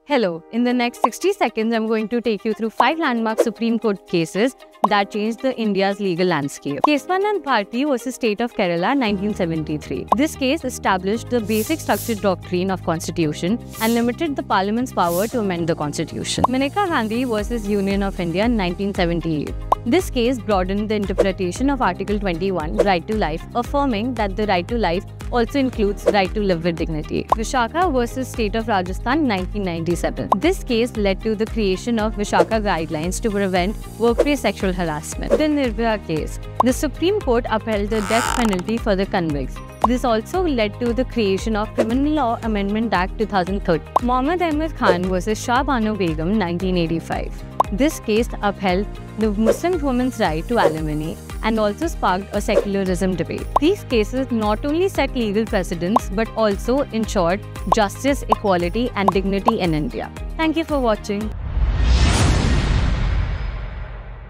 Hello, in the next 60 seconds, I'm going to take you through 5 landmark Supreme Court cases that changed India's legal landscape. Case 1, Anand Bharti vs. State of Kerala, 1973. This case established the basic structured doctrine of Constitution and limited the Parliament's power to amend the Constitution. Maneka Gandhi vs. Union of India, 1978. This case broadened the interpretation of Article 21, right to life, affirming that the right to life also includes right to live with dignity. Vishakha vs. State of Rajasthan, 1997. This case led to the creation of Vishakha guidelines to prevent workplace sexual harassment. The Nirbhaya case. The Supreme Court upheld the death penalty for the convicts. This also led to the creation of Criminal Law Amendment Act 2013. Mohammad Ahmed Khan vs. Shah Banu Begum, 1985. This case upheld the Muslim woman's right to alimony and also sparked a secularism debate. These cases not only set legal precedents but also ensured justice, equality and dignity in India. Thank you for watching.